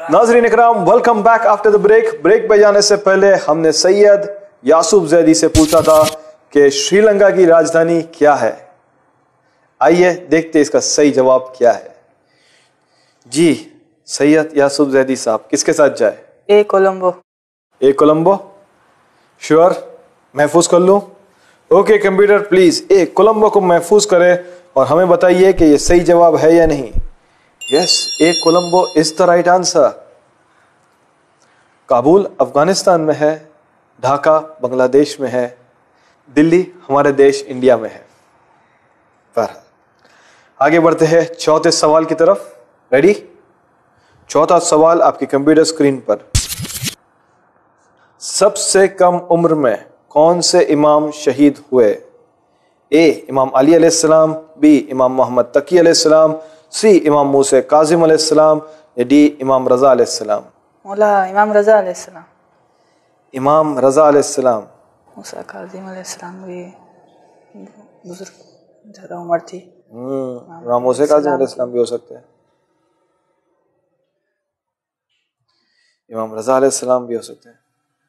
नाज़रीन इकराम, welcome back after the break पे जाने से पहले हमने सैयद यासूफ जैदी से पूछा था कि श्रीलंका की राजधानी क्या है। आइए देखते इसका सही जवाब क्या है। जी सैयद यासूफ जैदी साहब, किसके साथ जाए? A Colombo. A Colombo, sure? महफूज कर लूं? Okay computer please A Colombo को महफूज करे और हमें बताइए कि ये सही जवाब है या नहीं। Yes, A Colombo is the right answer. Kabul Afghanistan में है, ढाका बांग्लादेश में है, दिल्ली हमारे देश इंडिया में है। पर आगे बढ़ते हैं चौथे सवाल की तरफ। रेडी? चौथा सवाल आपकी कंप्यूटर स्क्रीन पर। सबसे कम उम्र में कौन से इमाम शहीद हुए? ए इमाम अली अलैहिस्सलाम, बी इमाम मोहम्मद तकी अलैहिस्सलाम, सी इमाम मूसा काजिम अलैहिस्सलाम या डी इमाम रजा अलैहिस्सलाम। मौला इमाम रजा अलैहिस्सलाम। इमाम रजा अलैहिस्सलाम। मूसा काजिम अलैहिस्सलाम भी बुजुर्ग ज़्यादा उम्र थी। इमाम मूसा काजिम अलैहिस्सलाम भी हो सकते हैं, इमाम रजा अलैहिस्सलाम भी हो सकते हैं।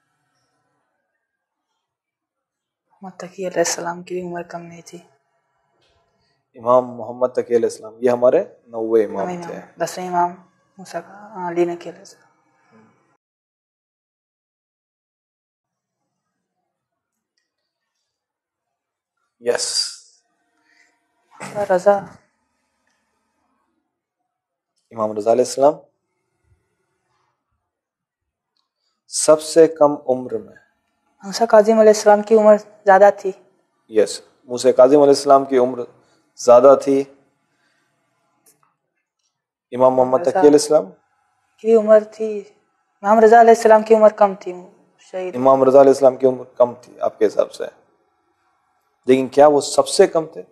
मोहम्मद तकी अलैहिस्सलाम की उम्र कम नहीं थी। इमाम मोहम्मद तकी अलैहिस्सलाम ये हमारे 90 इमाम थे। 10वें इमाम मूसा का अली नकी अलैहिस्सलाम। यस, रजा इमाम रजा अलैहिस्सलाम सबसे कम उम्र में। मूसा काजिम अलैहिस्सलाम की उम्र ज्यादा थी। यस, मूसा काजिम अलैहिस्सलाम की उम्र ज्यादा थी। इमाम मोहम्मद तकी अलैहिस्सलाम की उम्र थी। इमाम रजा अलैहिस्सलाम की उम्र कम थी। शहीद इमाम रजा अलैहिस्सलाम की उम्र कम थी आपके हिसाब से, लेकिन क्या वो सबसे कम थे?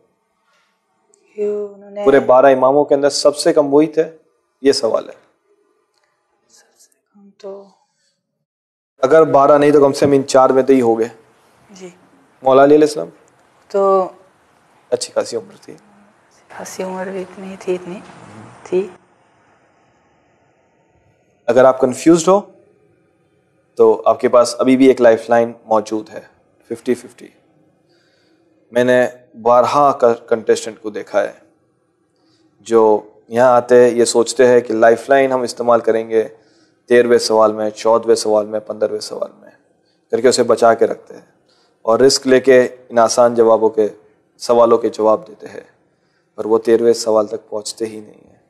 पूरे 12 इमामों के अंदर सबसे कम वही थे? ये सवाल है। सबसे कम तो अगर 12 नहीं तो कम से कम इन 4 में तो ही हो गए। जी, मौला अली अलैहिस्सलाम तो अच्छी खासी उम्र थी। खासी उम्र भी इतनी थी। अगर आप कंफ्यूज्ड हो तो आपके पास अभी भी एक लाइफलाइन मौजूद है, 50-50। मैंने बारहा कंटेस्टेंट को देखा है जो यहाँ आते हैं, ये सोचते हैं कि लाइफलाइन हम इस्तेमाल करेंगे 13वें सवाल में, 14वें सवाल में, 15वें सवाल में करके उसे बचा के रखते हैं और रिस्क लेके इन आसान सवालों के जवाब देते हैं, पर वो 13वें सवाल तक पहुँचते ही नहीं है।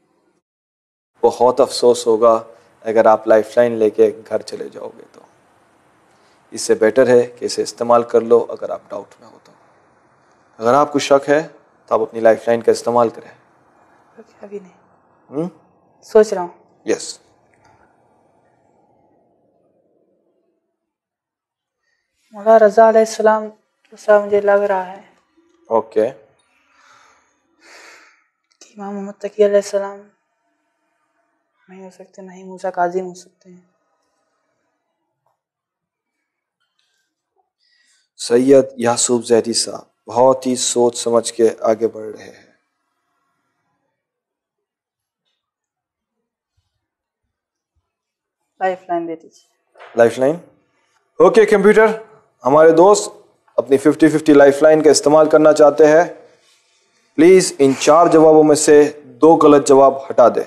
बहुत अफसोस होगा अगर आप लाइफलाइन लेके घर चले जाओगे। तो इससे बेटर है कि इसे इस्तेमाल कर लो अगर आप डाउट में हो तो। अगर आपको शक है तो आप अपनी लाइफलाइन का इस्तेमाल करें। अभी नहीं सोच रहा हूँ। यस, मौला रजा अलैहिस्सलाम ऐसा मुझे लग रहा है। ओके, इमाम मोहम्मद तकी अलैहिस्सलाम नहीं हो सकते, नहीं मूसा काजिम हो सकते हैं। सैयद यासूफ जैदी साहब बहुत ही सोच समझ के आगे बढ़ रहे हैं। लाइफलाइन दे दीजिए। लाइफलाइन? ओके कंप्यूटर, हमारे दोस्त अपनी 50-50 लाइफलाइन का इस्तेमाल करना चाहते हैं। प्लीज इन 4 जवाबों में से 2 गलत जवाब हटा दे।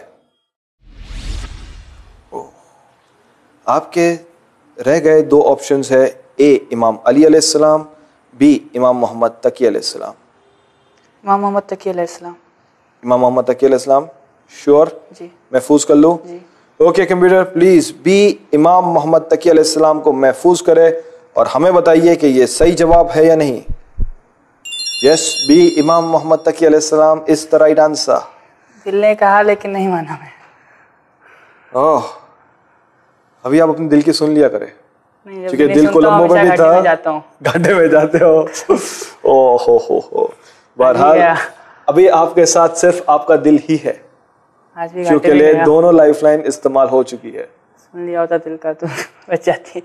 आपके रह गए 2 ऑप्शंस है, ए इमाम अली अलैहिस्सलाम, बी इमाम मोहम्मद तकी अलैहिस्सलाम। इमाम मोहम्मद तकी अलैहिस्सलाम। इमाम मोहम्मद तकी अलैहिस्सलाम, श्योर? जी। महफूज कर लूं? जी। ओके कंप्यूटर प्लीज बी इमाम मोहम्मद तकी अलैहिस्सलाम को महफूज करे और हमें बताइए कि ये सही जवाब है या नहीं। यस, बी इमाम मोहम्मद तकी अलैहिस्सलाम इज द राइट आंसर। दिल ने कहा लेकिन नहीं माना मैं। ओह, अभी आप अपने दिल की सुन लिया करें, क्योंकि दिल तो कोलंबो में भी था। घाटे में जाते हो। ओह हो। बहरहाल अभी आपके साथ सिर्फ आपका दिल ही है, आज भी क्योंकि लिए दोनों लाइफलाइन इस्तेमाल हो चुकी है। सुन लिया होता दिल का तो बच जाती।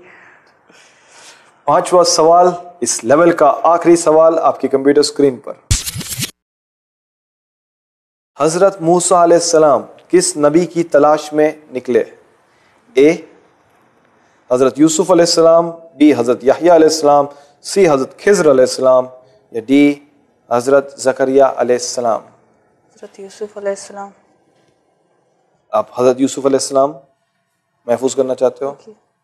5वां सवाल, इस लेवल का आखिरी सवाल आपकी कंप्यूटर स्क्रीन पर। हजरत मूसा अलैहिस्सलाम किस नबी की तलाश में निकले? A حضرت یوسف علیہ السلام, B حضرت یحییٰ علیہ السلام, C حضرت خضر علیہ السلام, یا D حضرت زکریا علیہ السلام؟ حضرت یوسف علیہ السلام. آپ حضرت یوسف علیہ السلام محفوظ کرنا چاہتے ہو؟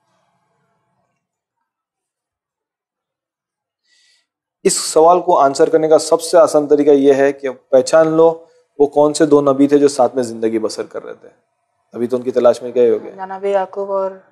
اس سوال کو آنسر کرنے کا سب سے آسان طریقہ یہ ہے کہ پہچان لو وہ کون سے دو نبی تھے جو ساتھ میں زندگی بسر کر رہے تھے. ابھی تو ان کی تلاش میں گئے ہو گئے. جناب یعقوب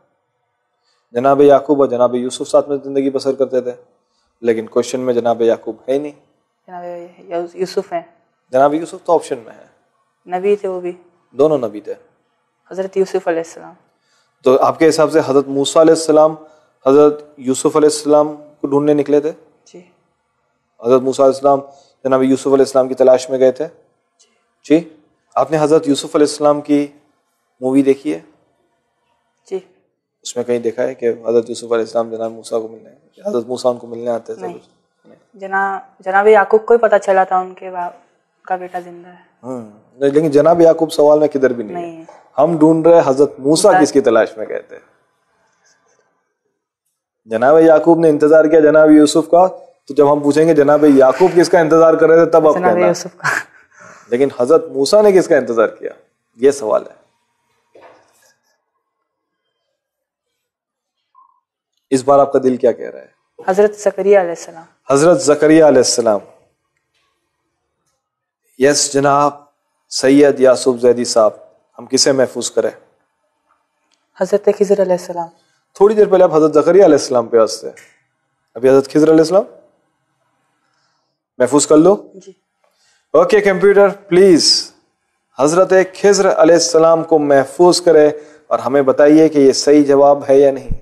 اور جناب یوسف ساتھ میں زندگی بسر کرتے تھے, لیکن کوشچن میں جناب یعقوب ہے ہی نہیں. جناب یوسف ہیں. جناب یوسف تو آپشن میں ہے. نبی تھے وہ بھی, دونوں نبی تھے. حضرت یوسف علیہ السلام. تو آپ کے حساب سے حضرت موسیٰ علیہ السلام حضرت یوسف علیہ السلام کو ڈھونڈنے نکلے تھے؟ جی. حضرت موسیٰ علیہ السلام جناب یوسف علیہ السلام کی تلاش میں گئے تھے؟ جی. آپ نے حضرت یوسف علیہ السلام کی مووی دیکھی ہے؟ جی. اس میں کہیں دیکھا ہے کہ حضرت یوسف علیہ السلام جناب موسیٰ کو ملنے, حضرت موسیٰ ان کو ملنے آتے تھے؟ جناب یعقوب کو ہی پتا چلا تھا ان کے باپ کا بیٹا زندہ ہے. لیکن جناب یعقوب سوال میں کدھر بھی نہیں ہے. ہم ڈھونڈ رہے حضرت موسیٰ کس کی تلاش میں گئے تھے. جناب یعقوب نے انتظار کیا جناب یوسف کا, تو جب ہم پوچھیں گے جناب یعقوب کس کا انتظار کر رہے تھے تب آپ کہنا, یوسف کا. لیکن حضرت موسیٰ نے کس کا انتظار کیا, یہ سوال ہے. اس بار آپ کا دل کیا کہہ رہا ہے؟ حضرت زکریا علیہ السلام. حضرت زکریا علیہ السلام. یس جناب سید یاسوف زیدی صاحب, ہم کسے محفوظ کریں؟ حضرت خضر علیہ السلام. تھوڑی دیر پہلے آپ حضرت زکریا علیہ السلام پہ ہنستے, ابھی حضرت خضر علیہ السلام محفوظ کر لو. جی. اوکے کمپیوٹر پلیز حضرت خضر علیہ السلام کو محفوظ کرے اور ہمیں بتائیے کہ یہ صحیح جواب ہے یا نہیں.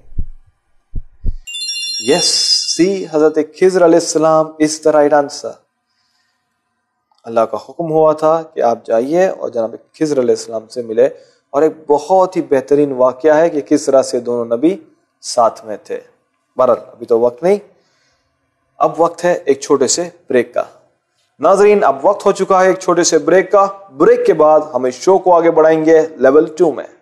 یس سی حضرت خضر علیہ السلام از دا رائٹ آنسر. اللہ کا حکم ہوا تھا کہ آپ جائیے اور جناب خضر علیہ السلام سے ملے, اور ایک بہت ہی بہترین واقعہ ہے کہ کس طرح سے دونوں نبی ساتھ میں تھے. بہرحال ابھی تو وقت نہیں, اب وقت ہے ایک چھوٹے سے بریک کا. ناظرین اب وقت ہو چکا ہے ایک چھوٹے سے بریک کا. بریک کے بعد ہم اس شو کو آگے بڑھائیں گے لیول 2 میں.